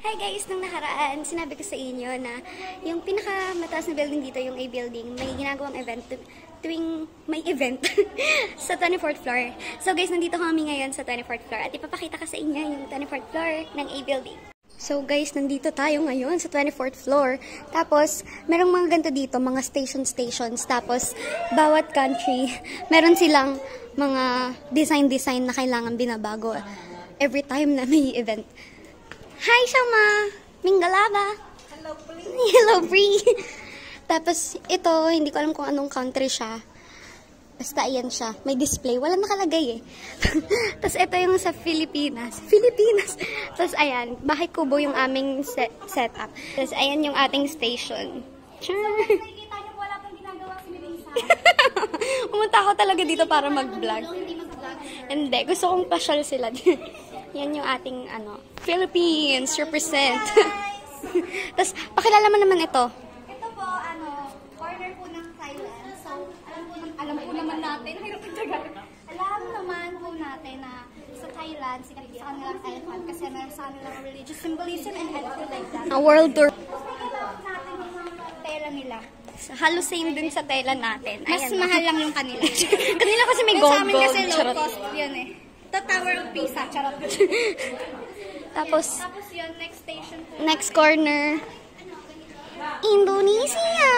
Hi guys! Nung nakaraan, sinabi ko sa inyo na yung pinakamataas na building dito, yung A building, may ginagawang event tuwing may event sa 24th floor. So guys, nandito kami ngayon sa 24th floor at ipapakita ko sa inyo yung 24th floor ng A building. So guys, nandito tayo ngayon sa 24th floor. Tapos, merong mga ganito dito, mga stations. Tapos, bawat country, meron silang mga design na kailangan binabago every time na may event. Hi, Shama! Mingalaba! Hello, Pri! Hello, Pri! Tapos, ito, hindi ko alam kung anong country siya. Basta, ayan siya. May display. Wala nakalagay eh. Tapos, ito yung sa Pilipinas. Tapos, ayan. Bahay kubo yung aming setup. Tapos, ayan yung ating station. So, nakikita niyo po wala pang ginagawa si Melissa. Pumunta ako talaga dito para mag-vlog. Hindi mag-vlog. Hindi. Gusto kong pasyal sila. Yan yung ating, Philippines represent. Tapos, pakilala mo naman ito. Ito po, corner po ng Thailand. So, alam po naman natin. Alam naman po natin na sa Thailand, sikat sa kanilang elephant kasi meron sa kanilang religious symbolism and anything like that. A world tour. Pakilala natin yung mga tela nila. Halos same din sa tela natin. Mas Ayan, mahal lang yung kanila. Kanila kasi may Sa gold. amin kasi low Charot. cost yun eh. The Tower of Pisa, charot. Tapos, yun, next station po. next corner, Indonesia.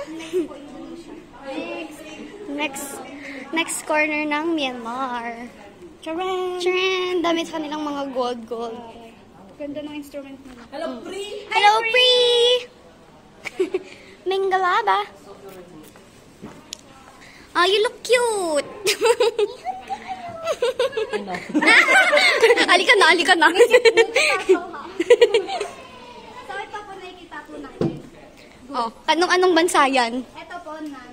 Next corner ng Myanmar. Charan! Dami sa kanilang mga gold. Ganda ng instrument nila. Hello, Pri! Mingalaba. Oh, you look cute. Halika na. So, ito po nakikita po natin. Oh, anong bansa yan? Ito po, nan.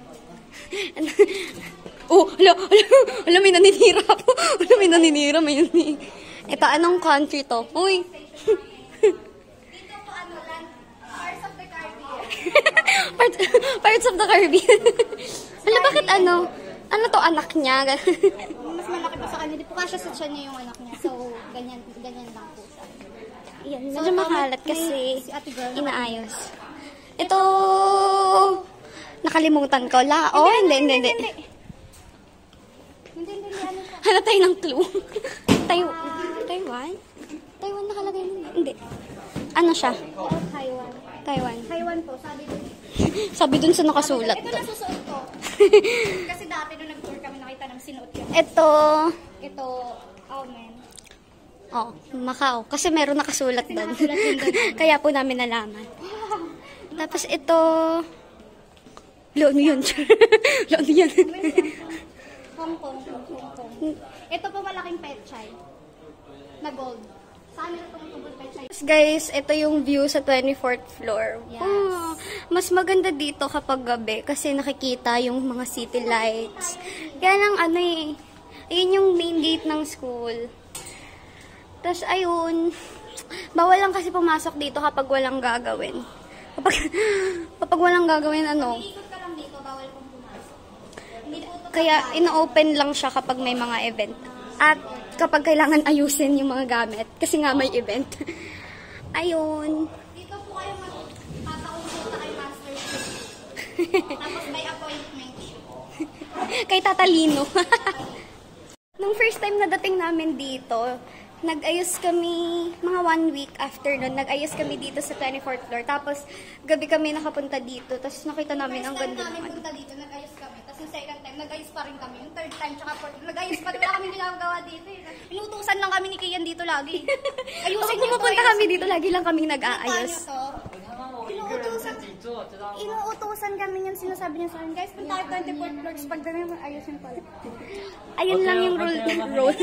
Oh, hala, may naninira po. May Ito, anong country to? Uy. Dito po, land, Parts of the Caribbean. Parts of the Caribbean. Hala, bakit ano? Ano to, anak niya? Mas malaki pa sa kanya. Di po kasya sa tiyan niya yung anak niya. So, ganyan lang po siya. Yan, medyo makalat kasi Si ate girl. inaayos. Ito, nakalimutan ko. Oh, hindi. Hindi, ano siya. Hanap tayo ng clue. Taiwan? Taiwan nakalagay nun. Hindi. Ano siya? Taiwan. Taiwan po, sabi doon. Sabi dun sa nakasulat. Ito nasusuot ko. Kasi dati nung nag-tour kami nakita ng sinuot yun. Ito, Amen. oh, Macau. Kasi meron nakasulat doon. nakasulat din doon. Kaya po namin nalaman. Tapos ito, ano yun? Hong Kong. Ito po malaking petchay. Na gold. Saan nila tumutubol petchay? Guys, ito yung view sa 24th floor. Yes. Oh, mas maganda dito kapag gabi kasi nakikita yung mga city lights. Kaya lang ayun yung main gate ng school. Tapos ayun, bawal lang kasi pumasok dito kapag walang gagawin. Kapag walang gagawin, Ikot ka lang dito, bawal pong pumasok. Hindi po ito Kaya ino-open lang siya kapag may mga event. At kapag kailangan ayusin yung mga gamit. Kasi nga may event. Ayun. dito po kayo magpapausulta kay Master Chief. Tapos by appointment. Kay Tatalino. Nung first time na dating namin dito, nag-ayos kami, mga 1 week after nun, nag-ayos kami dito sa 24th floor. Tapos, gabi kami nakapunta dito. Tapos, nakita namin ang ganda namin naman. punta dito, nag-ayos kami. Tapos yung second time, nag-ayos pa rin kami. Yung third time, tsaka fourth, nag-ayos pa rin. Wala kami ginagawa dito. Inutusan lang kami ni Kian dito lagi. Ayusin Kapag niyo to, pumupunta ayusin kami dito, lagi lang kaming nag-aayos. Inuutusan kami niyan, sinasabi niya sa akin, guys, punta kayo 24th floor, pag dami naman, ayusin pala. Ayun lang yung rule.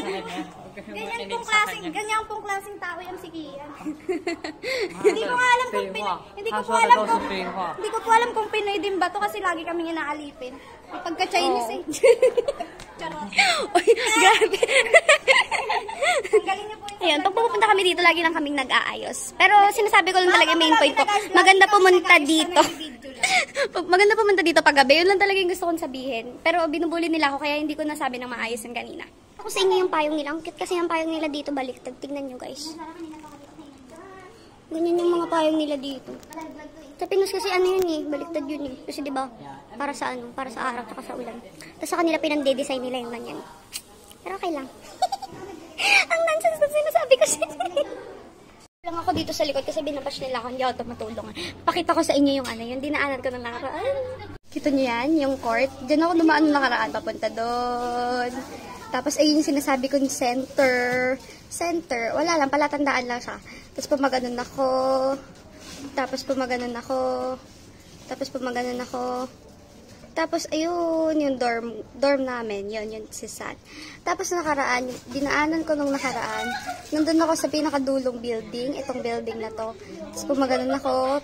Ganyan pong klaseng tao yung si Kian. Hindi ko alam kung hindi ko po alam kung Pinoy din ba to kasi lagi kami inaalipin. Pagka-Chinese eh. Charot. Uy, grabe. Ang galing niyo po yung Ayun, pag pupunta kami dito, lagi lang kaming nag-aayos. Pero sinasabi ko lang talaga main point ko, maganda pumunta dito. Maganda pumunta dito pag gabi. Yun lang talaga yung gusto kong sabihin. Pero binubuli nila ako, kaya hindi ko nasabi ng maayos yung kanina. Ako sa inyo yung payong nila. Ang cute kasi yung payong nila dito baliktad. Tignan nyo guys. Ganyan yung mga payong nila dito. Sa Pinos kasi ano yun eh, baliktad yun eh. Kasi diba, para sa ano, para sa araw at sa ulan. Tapos sa kanila pinande-design nila yung ganyan. Pero okay lang. Ang nonsense na sinasabi kasi. Lang ako dito sa likod kasi binabash nila ako, hindi ako matulong. Pakita ko sa inyo yung ano, yung dinaanan ko ng nakaraan. Kita nyo yan, yung court. Diyan ako dumaan ng nakaraan, papunta doon. Tapos ayun yung sinasabi kong center. Center, wala lang, palatandaan lang siya. Tapos pumaganon ako. Tapos pumaganon ako. Tapos pumaganon ako. Tapos ayun, yung dorm namin, yun si San. Tapos nakaraan, dinaanan ko nung nakaraan, nandun ako sa pinakadulong building, itong building na to. Tapos pumaganon ako.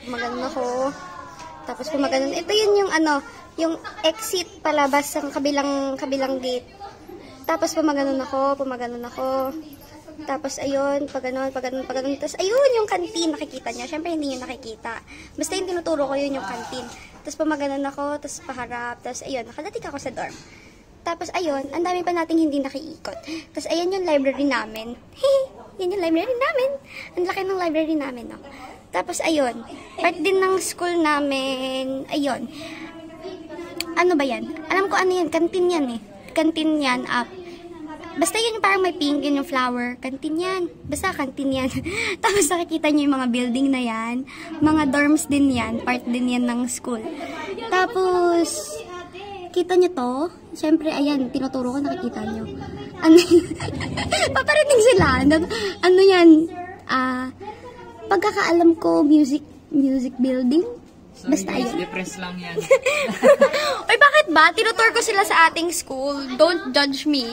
Tapos pumaganon, ito yun yung ano, yung exit palabas ng kabilang gate. Tapos pumaganon ako. Tapos ayun, paganon. Tapos ayun yung canteen, nakikita niya. Syempre hindi niyo nakikita. Basta yung tinuturo ko yun yung canteen. Tapos pumaganon ako, tapos paharap. Tapos ayun, nakadating ako sa dorm. Tapos ayun, ang dami pa nating hindi nakiikot. Tapos ayun yung library namin. Yan yung library namin. Ang laki ng library namin, no? Tapos ayun, part din ng school namin. Ayun. Ano ba yan? Alam ko ano yan, canteen yan eh. Canteen yan, up. Basta yun yung parang may pink, yun yung flower. Canteen yan. Basta canteen yan. Tapos nakikita nyo yung mga building na yan. Mga dorms din yan. Part din yan ng school. Tapos, kita nyo to? Siyempre, ayan, tinuturo ko, nakikita nyo. Ano paparating sila. Ano yan? Pagkakaalam ko, music building. Sorry, basta guys, ayun. depressed lang yan. Oy, bakit ba? Tinutur ko sila sa ating school. Don't judge me.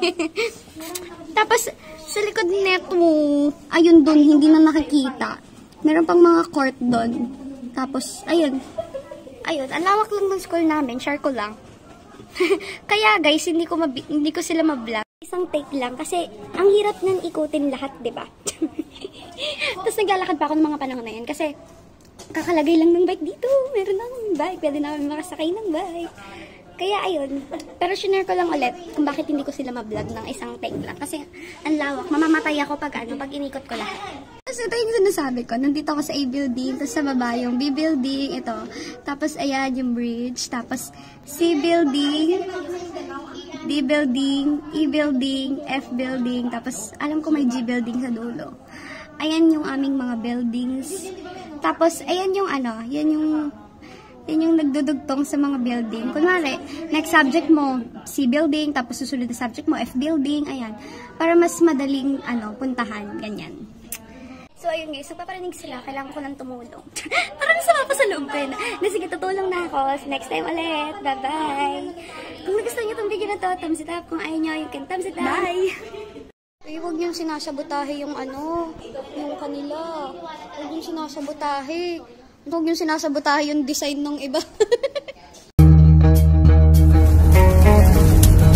Tapos, sa likod neto, ayun dun, hindi na nakikita. Meron pang mga court dun. Tapos, ayun. Ayun, ang lawak lang ng school namin. Share ko lang. Kaya guys, hindi ko sila ma-vlog. Isang take lang kasi ang hirap nang ikutin lahat, 'di ba? Tapos naglalakad pa ako ng mga panahon na 'yan kasi kakalagay lang ng bike dito. Meron na akong bike. Pwede na kami makasakay ng bike. Kaya ayun. Pero share ko lang ulit kung bakit hindi ko sila ma-vlog ng isang take lang. Kasi ang lawak. Mamamatay ako pag inikot ko lahat. Tapos ito yung sinasabi ko. Nandito ako sa A building. Tapos sa baba yung B building. Ito. Tapos ayan yung bridge. Tapos C building. D building. E building. F building. Tapos alam ko may G building sa dulo. Ayan yung aming mga buildings. Tapos, ayan yung ano, yan yung nagdudugtong sa mga building. Kunwari, next subject mo, C building, tapos susunod na subject mo, F building, ayan. Para mas madaling, puntahan, ganyan. So, ayun guys, so paparinig sila, kailangan ko lang tumulong. Parang sama pa sa loob ko yun. Sige, tutulong na ako. Next time ulit. Bye-bye. Kung nagustuhan nyo itong video na to, thumbs it up. Kung ayaw nyo, you can thumbs it down. Bye! Huwag niyong sinasabotahe yung yung kanila. Huwag niyong sinasabotahe. Huwag niyong sinasabotahe yung design ng iba.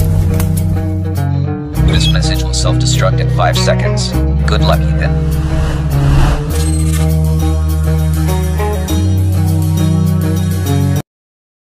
This message will self-destruct in 5 seconds. Good luck, Ethan.